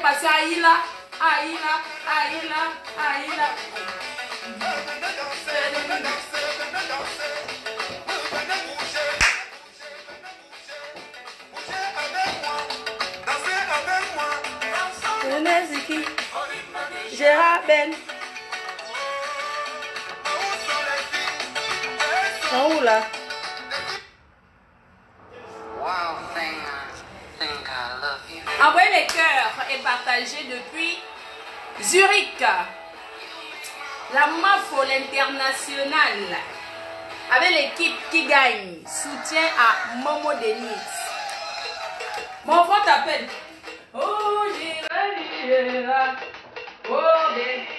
passé Aïla, Aïla, Aïla, Aïla. Ziki, Gérard Ben. En où là? Envoyez les cœurs et partagez depuis Zurich. La MAFO, l'international. Avec l'équipe qui gagne. Soutien à Momo Denis. Mon frère t'appelle. Oh, Gérard. Oh, bébé.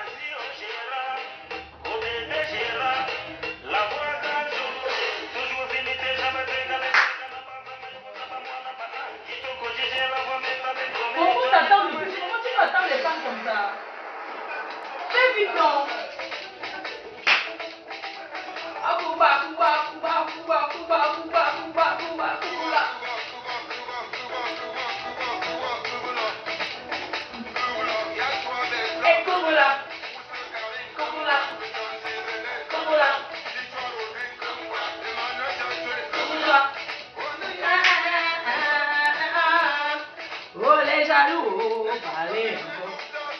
Pourquoi t'attends le plus? Comment tu peux attendre les femmes comme ça? Fais vite, non? Oh les jaloux, parlez encore.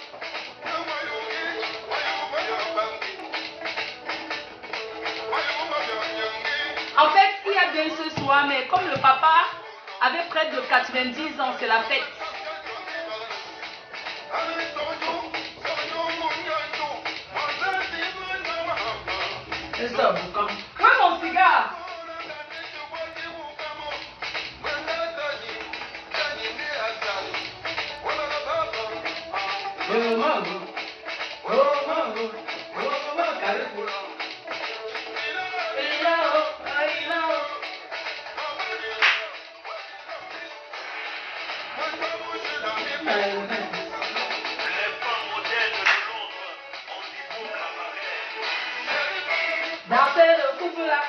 En fait, il y a bien ce soir, mais comme le papa avait près de 90 ans, c'est la fête. C'est ça, boucan. Où est mon cigare? Dansez le couple là.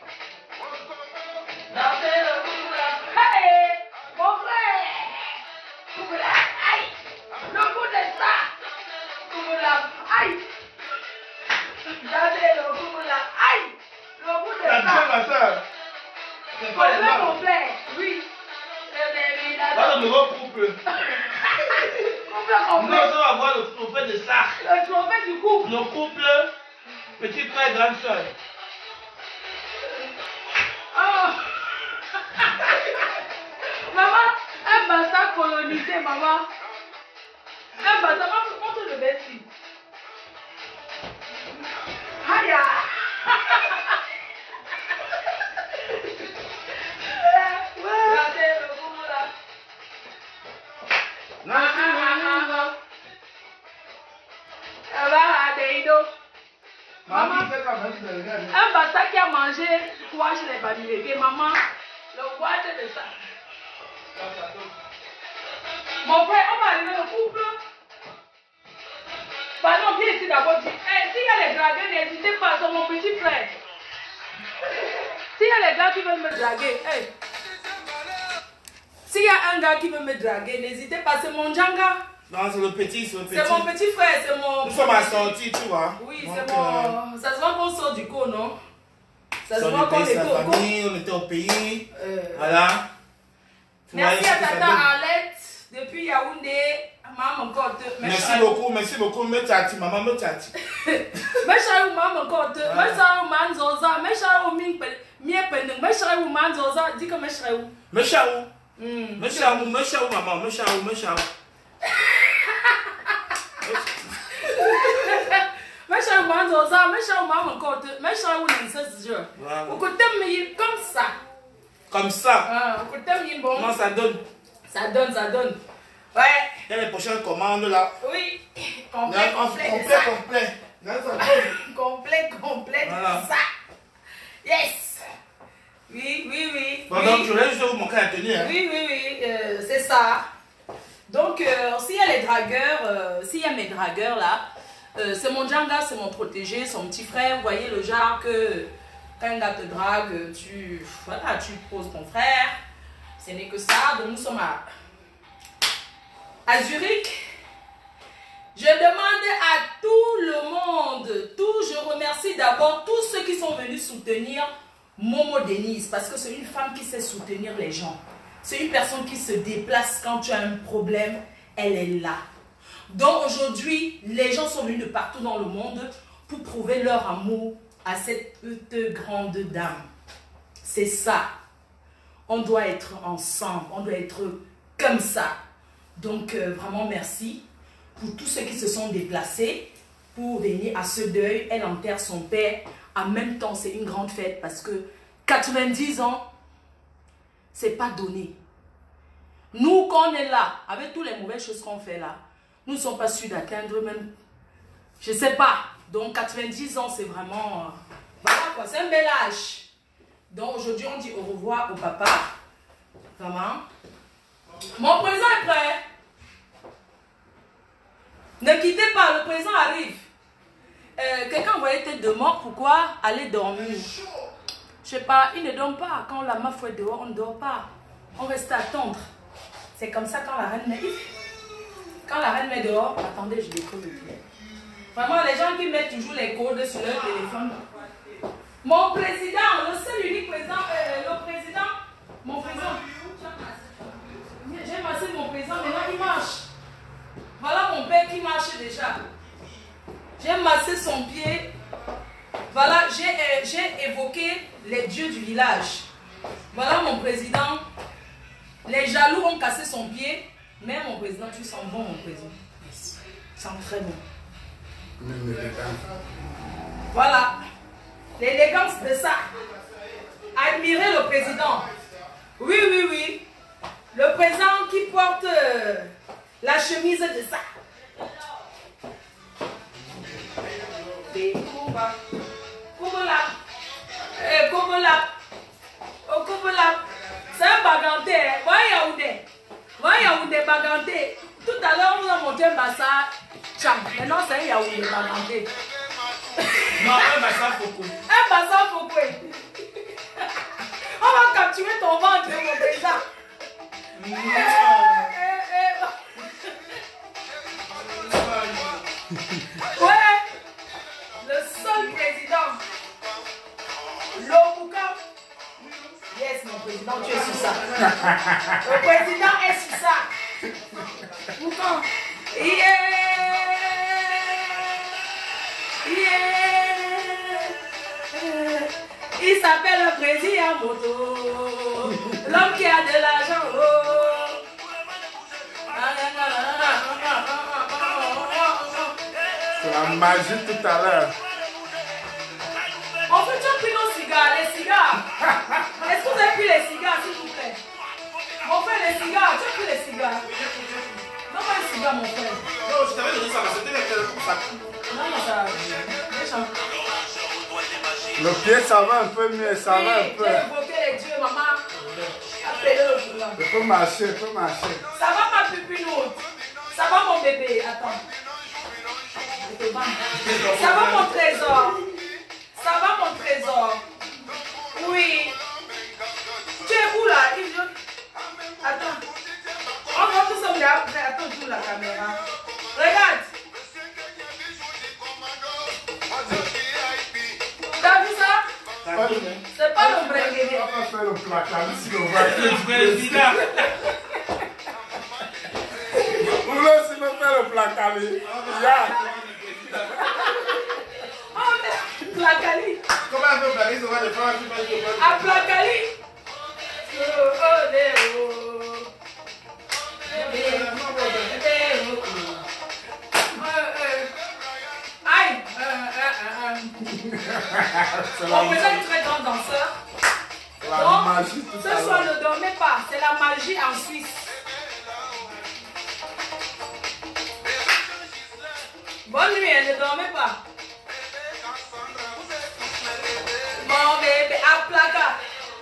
Dansez le couple là. Hey, mon frère. Couple là. Aïe. Le coup de ça. Couple là. Aïe. Dansez le couple là. Aïe. Le coup de ça. Ma soeur. Complet, complet. Oui. Voilà le nouveau couple. Couple complet. Nous allons avoir le trophée de ça. Le trophée du couple. Le couple. Petit frère, grande soeur. Oh. Maman, un bassin colonisé, maman. Un bassin, maman, montre le vessie. Aïe. Regardez le bout là. Maman, un bassin qui a mangé quoi chez les familles. Maman, le boîte de ça. Mon frère, on va arriver au couple. Pardon, viens ici d'abord. S'il y a les dragueurs, n'hésitez pas, c'est mon petit frère. S'il y a les gars qui veulent me draguer, hey. S'il y a un gars qui veut me draguer, n'hésitez pas, c'est mon Djanga. Non, c'est le petit, c'est le petit. C'est mon petit frère, c'est mon... Nous sommes assortis, tu vois. Oui, c'est mon... Ça se voit qu'on sort du co, non? Ça se voit on qu'on était est la co. famille, on était au pays. Voilà. Merci à Tata Arlette, depuis Yaoundé. Maman Côte. Merci beaucoup. Me tati, maman me tati. Meshaou maman Côte. Meshaou manzoza. Meshaou miependeng. Meshaou manzoza. Dis que meshaou. Meshaou. Meshaou maman. Meshaou. Meshaou manzoza. Meshaou maman Côte. Meshaou l'inceste. Vous coûtez comme ça. Comme ça. Vous coûtez bon. Non, ça donne. Ça donne. Ouais. Il y a les prochaines commandes là. Oui. Complet. Complet. Voilà. Ça. Yes. Oui. Bon, donc je voulais juste vous montrer la tenue. Hein. Oui, c'est ça. Donc, s'il y a les dragueurs, s'il y a mes dragueurs là, c'est mon Djanga, c'est mon protégé, son petit frère. Vous voyez le genre que quand un gars te drague, tu poses ton frère. Ce n'est que ça. Donc, nous sommes à à Zurich. Je demande à tout le monde, je remercie d'abord tous ceux qui sont venus soutenir Momo Denise, parce que c'est une femme qui sait soutenir les gens. C'est une personne qui se déplace quand tu as un problème, elle est là. Donc aujourd'hui, les gens sont venus de partout dans le monde pour prouver leur amour à cette grande dame. C'est ça. On doit être ensemble, on doit être comme ça. Donc vraiment merci pour tous ceux qui se sont déplacés pour venir à ce deuil. Elle enterre son père. En même temps, c'est une grande fête parce que 90 ans, c'est pas donné. Nous, quand on est là, avec toutes les mauvaises choses qu'on fait là, nous ne sommes pas sûrs d'atteindre même, je sais pas. Donc 90 ans, c'est vraiment, voilà quoi, c'est un bel âge. Donc aujourd'hui, on dit au revoir au papa. Vraiment. Mon président est prêt. Ne quittez pas, le président arrive. Quelqu'un envoyait tête de mort, pourquoi aller dormir? Je sais pas, il ne dort pas. Quand la meuf est dehors, on ne dort pas. On reste à attendre. C'est comme ça quand la reine met. Quand la reine met dehors, attendez, je décolle le pied. Vraiment, les gens qui mettent toujours les codes sur leur téléphone. Mon président, le seul unique président, le président, mon président. J'ai massé mon président, maintenant il marche. Voilà mon père qui marche déjà. J'ai massé son pied. Voilà, j'ai évoqué les dieux du village. Voilà mon président. Les jaloux ont cassé son pied. Mais mon président, tu sens bon mon président. Tu sens très bon. Voilà. L'élégance de ça. Admirez le président. Oui, oui, oui. Le président qui porte la chemise de ça. C'est un baganté. Voyez Yaoundé baganté. Tout à l'heure, on a monté un bassa. Maintenant, c'est un Yaoundé baganté. Non, un bassa Foko. Un bassa Foko. On va capturer ton ventre, mon président. Ouais, le seul président. L'Obuka. Yes, mon président, tu es sur ça. Le président est sur ça. Boucan. Yeah. Il s'appelle le président Moto. L'homme qui a de l'argent. C'est la magie tout à l'heure. En fait, tu as pris nos cigares, les cigares. Est-ce que vous avez pris les cigares, s'il vous plaît? Mon frère, les cigares, tu as pris les cigares? Donne-moi les cigares, mon frère. Non, je t'avais donné ça, c'était le sac. Non, ça. Le pied, ça va un peu mieux, ça va un peu. J'ai évoqué les dieux, maman. Appelez-le. Il peut marcher, il peut marcher. Ça va, ma pupinoute? Ça va, mon bébé? Attends. Ça va, mon trésor? Ça va, mon trésor? Oui. Tu es où là? Attends. On va tout ça après. Attends, joue la caméra. Regarde. T'as vu ça? C'est pas le bringué. On va faire le placard ici, on va faire le président. Vous aussi me faire le placard. Placali. Comment on fait Placali? Ça va le faire. À Placali. Aïe. Mon président est très grand danseur. Donc, ce soir, ne dormez pas. C'est la magie en Suisse. Bonne nuit, ne dormez pas. Mon bébé à placard.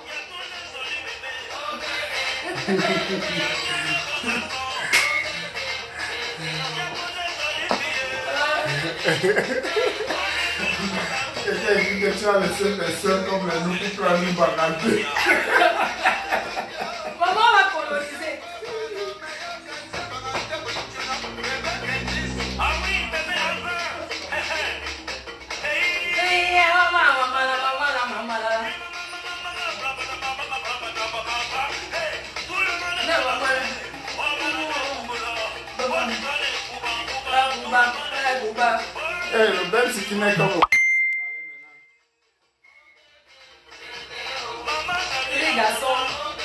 Quelqu'un dit que tu as laissé les soeurs comme les nous pour prendre une bagarre. Maman va coloniser. Le bel, c'est qui n'est comme... Les garçons.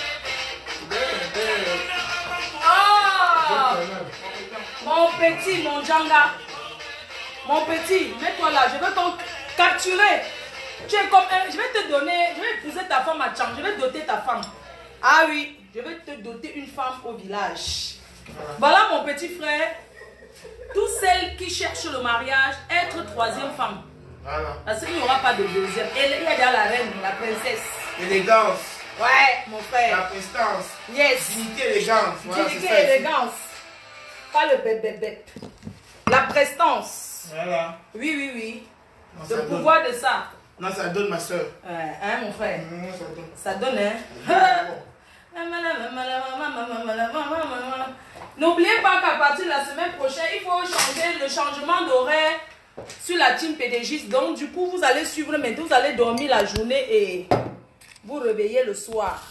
Mon petit, mon Djanga. Mon petit, mets-toi là. Je vais t'en capturer. Tu es comme un... Je vais te donner... Je vais épouser ta femme à Tchang. Je vais doter ta femme. Ah oui. Je vais te doter une femme au village. Voilà mon petit frère. Toutes celles qui cherchent le mariage, être troisième femme. Voilà. Parce qu'il n'y aura pas de deuxième. Et il y a déjà la reine, la princesse. Élégance. Ouais, mon frère. La prestance. Yes. Dignité, élégance. Voilà, Dignité, c'est ça. élégance. Pas le bébé. La prestance. Voilà. Oui, oui, oui. Non, Le ça pouvoir de ça. donne. Non, ça donne, ma soeur. Hein, mon frère. Ça donne. Ça donne, hein. N'oubliez pas qu'à partir de la semaine prochaine, il faut changer le changement d'horaire sur la team PDG. Donc, du coup, vous allez suivre, mais vous allez dormir la journée et vous réveiller le soir.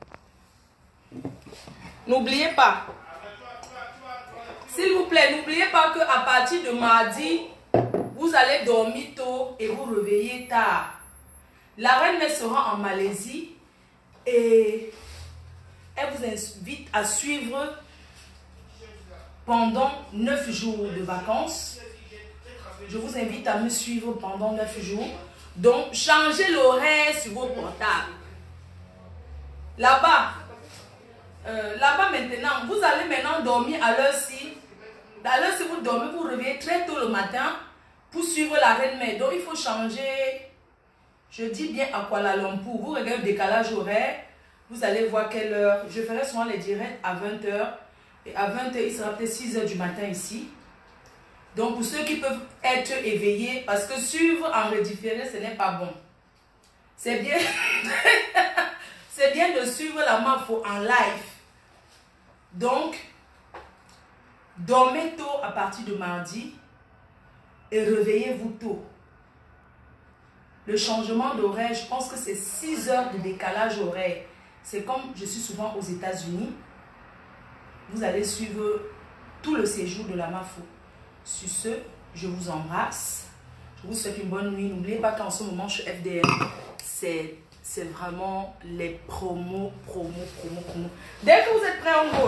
N'oubliez pas. S'il vous plaît, n'oubliez pas qu'à partir de mardi, vous allez dormir tôt et vous réveiller tard. La reine sera en Malaisie et elle vous invite à suivre pendant 9 jours de vacances. Je vous invite à me suivre pendant 9 jours. Donc, changez l'horaire sur vos portables. Là-bas, maintenant, vous allez maintenant dormir à l'heure-ci. À l'heure-ci, vous dormez, vous réveillez très tôt le matin pour suivre la reine mère. Donc, il faut changer, je dis bien à Kuala Lumpur. Vous regardez le décalage horaire, vous allez voir quelle heure. Je ferai souvent les directs à 20 h. Et à 20 h, il sera peut-être 6 h du matin ici. Donc, pour ceux qui peuvent être éveillés, parce que suivre en redifféré, ce n'est pas bon. C'est bien. C'est bien de suivre la MAFO en live. Donc, dormez tôt à partir de mardi et réveillez-vous tôt. Le changement d'horaire, je pense que c'est 6 heures de décalage horaire. C'est comme je suis souvent aux États-Unis. Vous allez suivre tout le séjour de la MAFO. Sur ce, je vous embrasse. Je vous souhaite une bonne nuit. N'oubliez pas qu'en ce moment, chez FDL, c'est vraiment les promos. Dès que vous êtes prêts, on go.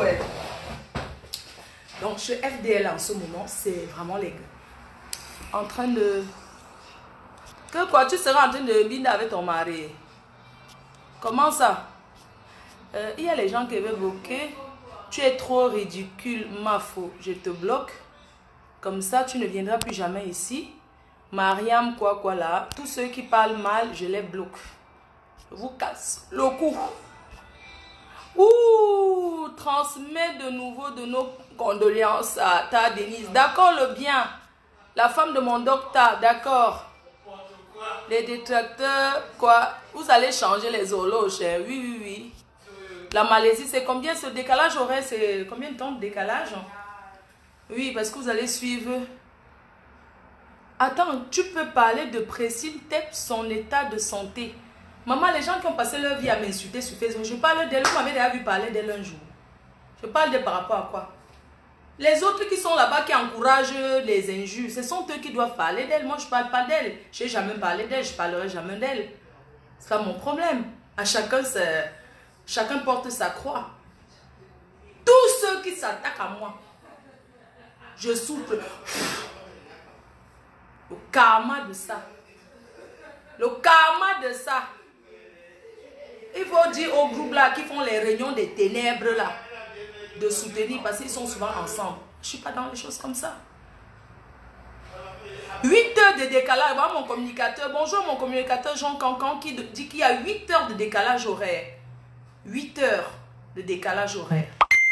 Donc, chez FDL, en ce moment, c'est vraiment les gars. En train de... Que quoi? Tu seras en train de binder avec ton mari? Comment ça? Il y a les gens qui veulent bloquer. Tu es trop ridicule, MAFO. Je te bloque. Comme ça, tu ne viendras plus jamais ici. Mariam, quoi là. Tous ceux qui parlent mal, je les bloque. Je vous casse le cou. Ouh, transmets de nouveau de nos condoléances à ta Denise. D'accord, le bien. La femme de mon docteur, d'accord. Les détracteurs, quoi. Vous allez changer les horloges. Oui. La Malaisie, c'est combien ce décalage horaire? C'est combien de temps de décalage? Oui, parce que vous allez suivre. Attends, tu peux parler de Priscille Tep, son état de santé. Maman, les gens qui ont passé leur vie à m'insulter sur Facebook, je parle d'elle, vous m'avez déjà vu parler d'elle un jour. Je parle d'elle par rapport à quoi? Les autres qui sont là-bas, qui encouragent les injures, ce sont eux qui doivent parler d'elle. Moi, je ne parle pas d'elle. Je n'ai jamais parlé d'elle, je ne parlerai jamais d'elle. C'est pas mon problème. À chacun porte sa croix. Tous ceux qui s'attaquent à moi, je souffre. Le karma de ça. Le karma de ça. Il faut dire aux groupes là qui font les réunions des ténèbres là de soutenir parce qu'ils sont souvent ensemble. Je ne suis pas dans les choses comme ça. 8 heures de décalage. Voilà mon communicateur. Bonjour mon communicateur Jean Cancan qui dit qu'il y a 8 heures de décalage horaire. 8 heures de décalage horaire.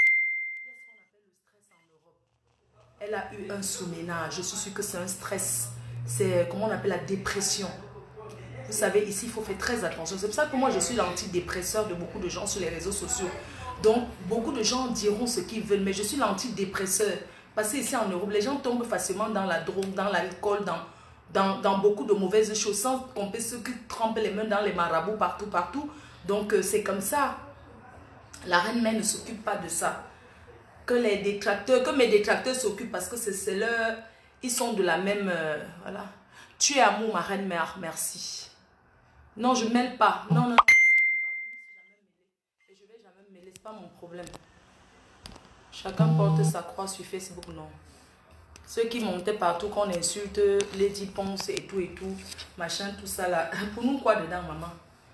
Elle a eu un sous-ménage. Je suis sûre que c'est un stress. C'est comment on appelle la dépression. Vous savez, ici, il faut faire très attention. C'est pour ça que moi, je suis l'antidépresseur de beaucoup de gens sur les réseaux sociaux. Donc, beaucoup de gens diront ce qu'ils veulent, mais je suis l'antidépresseur. Parce qu'ici, en Europe, les gens tombent facilement dans la drogue, dans l'alcool, dans beaucoup de mauvaises choses, sans compter ceux qui trempent les mains dans les marabouts partout. Donc, c'est comme ça. La reine mère ne s'occupe pas de ça. Que mes détracteurs s'occupent parce que c'est leur... Ils sont de la même... voilà. Tu es amour, ma reine mère, merci. Non, je ne mêle pas. Non, non. Et je ne vais jamais me mêler, ce n'est pas mon problème. Chacun porte sa croix sur Facebook, non. Ceux qui montaient partout, qu'on insulte, Lady Ponce et tout, machin, tout ça là. Pour nous, quoi dedans, maman?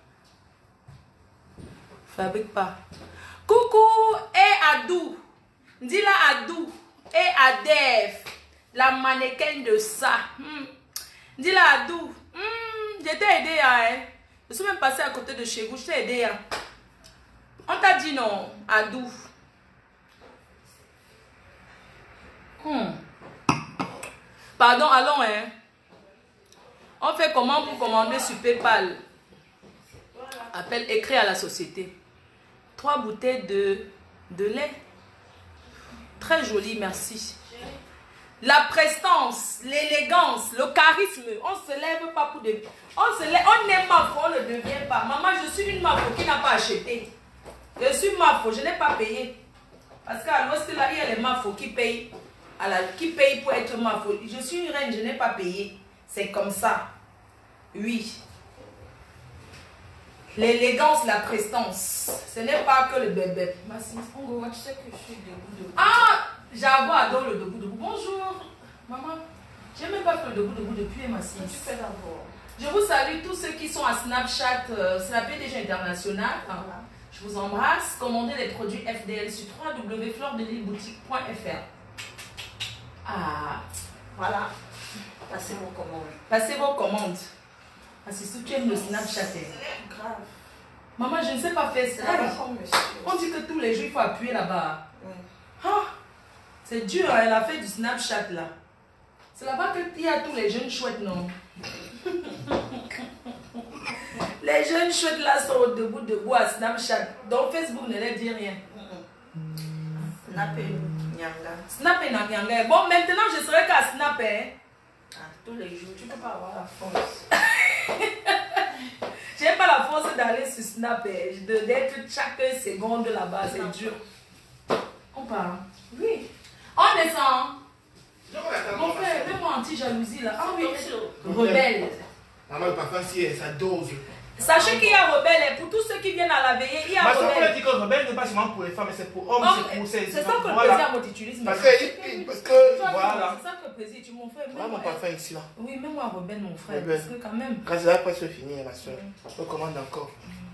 Fabrique pas. Coucou, et Adou. Dis-la Adou. Et Adef. La mannequin de ça. Dis-la Adou. Je t'ai aidé, hein. Je suis même passé à côté de chez vous, je t'ai aidé. Hein. On t'a dit non, Adou. Pardon, allons, hein. On fait comment pour commander sur PayPal? Appelle, écrit à la société. 3 bouteilles de lait. Très joli, merci. La prestance, l'élégance, le charisme. On ne se lève pas pour de... On est mafo, on ne devient pas. Maman, je suis une mafo qui n'a pas acheté. Je suis mafo, je n'ai pas payé. Parce qu'à l'ouest, là, il y a les mafos qui payent. Qui payent pour être mafo. Je suis une reine, je n'ai pas payé. C'est comme ça. Oui. L'élégance, la prestance. Ce n'est pas que le bébé. Tu sais que je suis debout. Ah, j'avoue, adore le debout. Bonjour, maman. Je n'ai même pas fait le debout depuis ma scie. Tu fais d'abord. Je vous salue tous ceux qui sont à Snapchat. C'est la PDG internationale. Voilà. Je vous embrasse. Commandez les produits FDL sur www.fleursdelilboutique.fr. Ah, Voilà. Passez vos commandes. passez vos commandes. Parce que si tu aimes le Snapchat, Grave. maman, je ne sais pas faire C'est ça. là comme monsieur. On dit que tous les jours, il faut appuyer là-bas. Oui. Ah, c'est dur, hein, elle a fait du Snapchat là. C'est là-bas qu'il y a tous les jeunes chouettes, non? Les jeunes chouettes là sont debout à Snapchat. Donc Facebook ne leur dit rien. Snap et Nyanga. Snap et Nyanga. Bon, maintenant je serai qu'à Snap, hein. Ah, tous les jours, tu ne peux pas avoir la force. J'ai pas la force d'aller sur Snap, hein. D'être chaque seconde là-bas, c'est dur. On part. Oui. On descend. Mon frère, fais-moi anti-jalousie là. Ah oui, rebelle. Maman, le parfum, si ça dose. Sachez qu'il y a rebelle. Pour tous ceux qui viennent à la veillée, il y a Ma soeur rebelle. dit que rebelle n'est pas seulement pour les femmes, mais c'est pour hommes, c'est pour C'est ça que le voilà. président multiutilise. Parce que Voilà. C'est ça que le président, tu mon frère. voilà mon parfum ici là. Oui, mets-moi rebelle, mon frère. Rebelle. Parce que quand même. Quand c'est presque fini, ma soeur. On commande encore.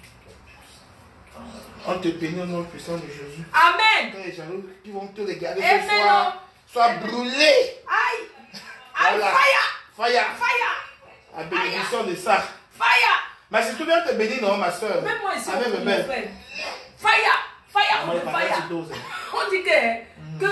On te bénit au nom puissant de Jésus. Amen. Quand les jaloux qui vont te regarder Amen. ce soir, sois brûlés. Aïe. Aïe, Voilà. fire. Fire. Fire. La bénédiction de ça. Fire. Mais c'est tout bien te bénir, non, ma soeur. Mets-moi ici, Avec mon bébé. frère. Fire. Fire. Maman, le parfum, Fire. tu doses. On dit que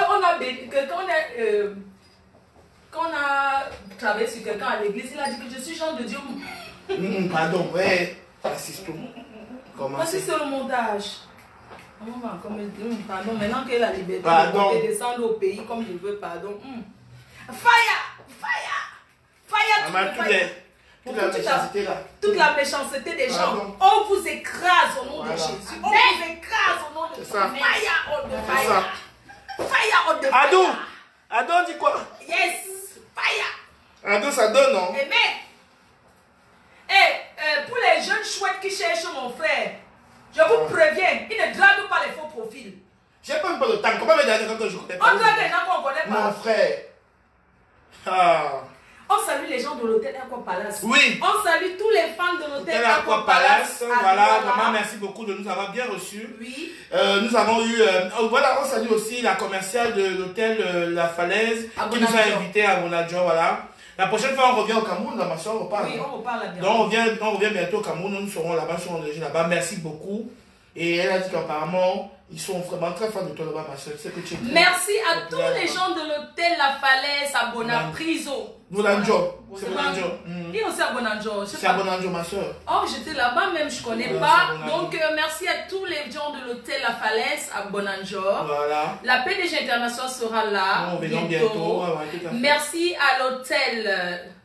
quand on a travaillé sur quelqu'un à l'église, il a dit que je suis genre de Dieu. Pardon, ouais. Assiste-toi. Comment Moi, si c'est? c'est le montage. Pardon, maintenant que la liberté Pardon. de descendre au pays comme je veux, pardon. Fire! Fire! Fire! Maman, tout le fire. toute la méchanceté là. Toute la méchanceté des gens. Pardon. On vous écrase au nom de Voilà. Jésus. On vous écrase au nom de Jésus. C'est ça. Fire on the C'est fire. ça. Fire on the fire. Ado! Ado, dis quoi? Yes. Fire. Ado, ça donne, non? Amen. Et pour les jeunes chouettes qui cherchent mon frère, je vous préviens, ils ne draguent pas les faux profils. J'ai pas un peu de temps. Comment me dire quand je connais pas? On drague les gens qu'on ne connaît Mon pas. frère. Ah. On salue les gens de l'hôtel Aqua Palace. Oui. On salue tous les fans de l'hôtel Hôtel Aqua Aqua Palace. Palace. Voilà, Voilà. maman, merci beaucoup de nous avoir bien reçus. Oui. Nous avons eu, voilà, on salue aussi la commerciale de l'hôtel La Falaise À qui nous a Bonadjo. invités à Bonadjo, voilà. La prochaine fois, on revient au Cameroun, là, ma soeur, on repart. Oui, on reparle bien. Donc, on revient bientôt au Cameroun, nous serons là-bas, nous serons logés là-bas. Merci beaucoup. Et elle a dit qu'apparemment, ils sont vraiment très fans de toi là-bas, ma soeur. Tu sais que tu es très Merci à tous populaire les là-bas. gens de l'hôtel La Falaise à Bonapriso. Bonadjo. C'est Bonadjo. Et aussi à Bonadjo. C'est à Bonadjo, ma soeur. Oh, j'étais là-bas même, je connais Ouais, pas. c'est Bonadjo. Donc, merci à tous les gens de l'hôtel La Falaise à Bonadjo. Voilà. La PDG International sera là Nous revenons bientôt. bientôt. Ouais, ouais, tout à fait. Merci à l'hôtel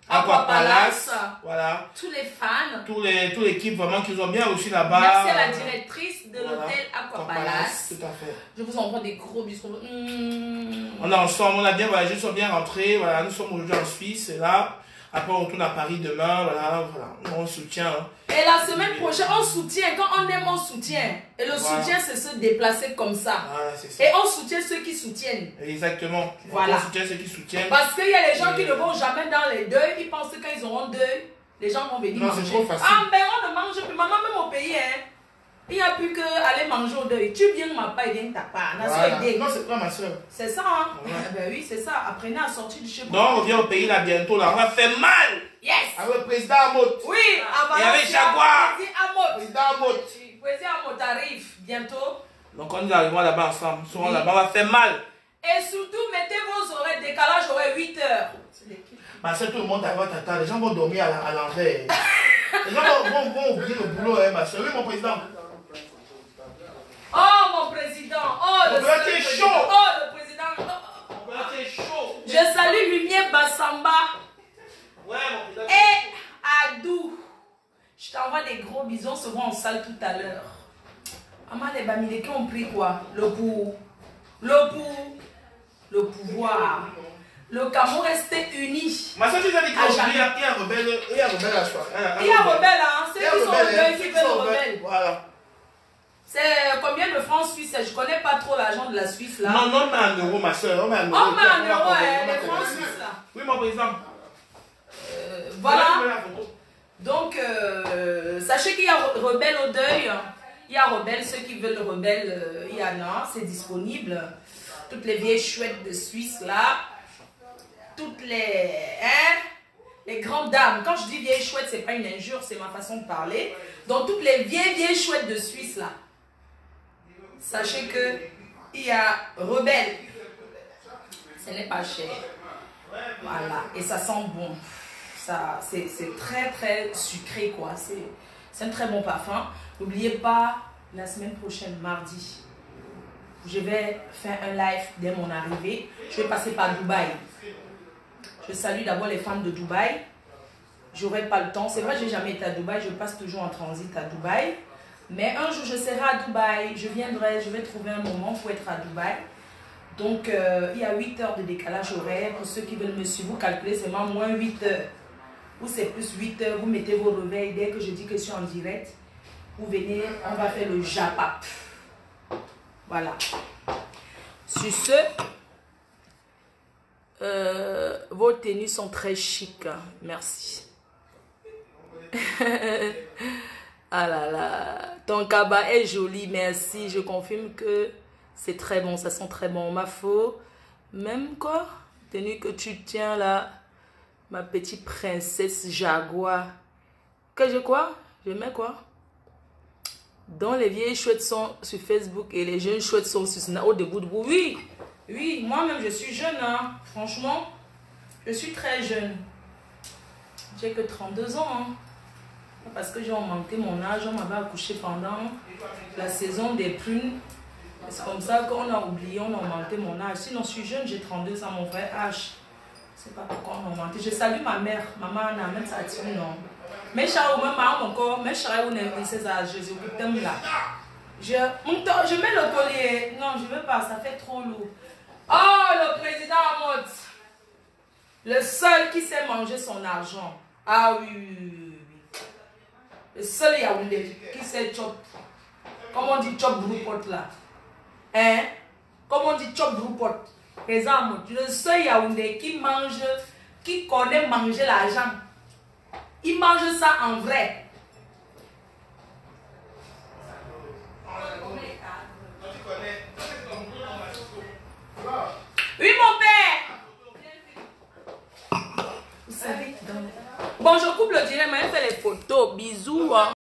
Aqua Palace. Voilà. Tous les fans. Toute l'équipe vraiment qu'ils ont bien reçu là-bas. Merci à la directrice de l'hôtel Aqua Palace. Tout à fait. Je vous envoie des gros bisous. On est ensemble, on a bien voyagé, nous sommes bien rentrés. Voilà, nous sommes aujourd'hui en Suisse et là. Après, on retourne à Paris demain. Voilà. On soutient. Hein. Et la semaine prochaine, on soutient. Quand on aime, on soutient. Et le soutien, c'est se déplacer comme ça. Voilà, c'est ça. Et on soutient ceux qui soutiennent. Exactement. Voilà. On soutient ceux qui soutiennent. Parce qu'il y a les gens qui ne vont jamais dans les deuils. Ils pensent que quand ils auront deuil, les gens vont venir manger. Non, c'est trop facile. Ah, ben on ne mange plus. Maman, même au pays, hein. Il n'y a plus qu'à aller manger au deuil. Tu viens de ma part, il vient de ta part. Voilà. Non, c'est pas ma soeur. C'est ça, hein? Voilà. Ben oui, c'est ça. Apprenez à sortir du chez vous. Donc, on revient au pays là bientôt. Là. On va faire mal. Yes! Avec le président Amot. Oui, Et avec Jaguar. Président Amot. Président Amot arrive bientôt. Donc, on nous arrivons là-bas ensemble. Nous serons là-bas, on va faire mal. Et surtout, mettez vos oreilles, décalage horaire 8 heures. Ma soeur, tout le monde arrive à t'attendre. Les gens vont dormir à l'envers. Les gens vont oublier le boulot, hein, ma soeur. Oui, mon président. Oh, mon président. Oh, le président. Chaud. Oh, le président. Mon président, c'est chaud. Je salue Lumière Bassamba. Ouais, mon président. Et Adou. Je t'envoie des gros bisous. On se voit en salle tout à l'heure. Maman, les Bamileke ont pris quoi? Le pouvoir. Le Cameroun restait uni. Ma soeur, tu as dit qu'il y a un rebelle. Il y a un rebelle à soi. Il y a rebelle, hein. Ceux qui sont rebelles, qui veulent rebelle. Voilà. C'est combien de francs suisses? Je connais pas trop l'argent de la Suisse là. Non, non, mais en euros, ma soeur. On met en euros. On met en euros, les francs suisses là. Oui, mon président. Voilà. Donc, sachez qu'il y a rebelle au deuil. Il y a rebelle, ceux qui veulent rebelle, il y en a, c'est disponible. Toutes les vieilles chouettes de Suisse là. Toutes les grandes dames. Quand je dis vieilles chouettes, c'est pas une injure, c'est ma façon de parler. Donc toutes les vieilles chouettes de Suisse là. Sachez que il y a rebelle. Ce n'est pas cher. Voilà. Et ça sent bon. Ça, c'est très très sucré quoi. C'est un très bon parfum. N'oubliez pas, la semaine prochaine, mardi, je vais faire un live dès mon arrivée. Je vais passer par Dubaï. Je salue d'abord les femmes de Dubaï. J'aurai pas le temps. C'est vrai, je n'ai jamais été à Dubaï. Je passe toujours en transit à Dubaï. Mais un jour, je serai à Dubaï. Je viendrai, je vais trouver un moment pour être à Dubaï. Donc, il y a 8 heures de décalage horaire. Pour ceux qui veulent me suivre, vous calculez seulement moins 8 heures. Ou c'est plus 8 heures. Vous mettez vos réveils. Dès que je dis que je suis en direct, vous venez, on va faire le japap. Voilà. Sur ce, vos tenues sont très chic. Merci. Ah là là. Ton cabas est joli. Merci. Je confirme que c'est très bon. Ça sent très bon. Ma faux. Même quoi? Tenue que tu tiens là. Ma petite princesse Jaguar. Que je quoi? Je mets quoi? Donc les vieilles chouettes sont sur Facebook et les jeunes chouettes sont sur Snap. Au debout de vous. Oui. Oui, moi-même je suis jeune. Hein. Franchement, je suis très jeune. J'ai que 32 ans. Hein. Parce que j'ai augmenté mon âge. On m'avait accouché pendant la saison des prunes. C'est comme ça qu'on a oublié, on a augmenté mon âge. Sinon, je suis jeune, j'ai 32 ans, mon vrai âge. Je ne sais pas pourquoi on a augmenté. Je salue ma mère. Maman n'a même ça non. Mais je encore, mais je mets le collier. Non, je ne veux pas, ça fait trop lourd. Oh, le président Amot. Le seul qui sait manger son argent. Ah oui, oui, oui, oui. Le seul Yaoundé qui sait chop. Comment on dit chop broupot là? Hein? Comment on dit chop broupot? Président Amot. Le seul Yaoundé qui mange, qui connaît manger l'argent. Il mange ça en vrai. Oui, mon père. Vous savez, bon, je coupe le direct, mais elle fait les photos. Bisous. Hein.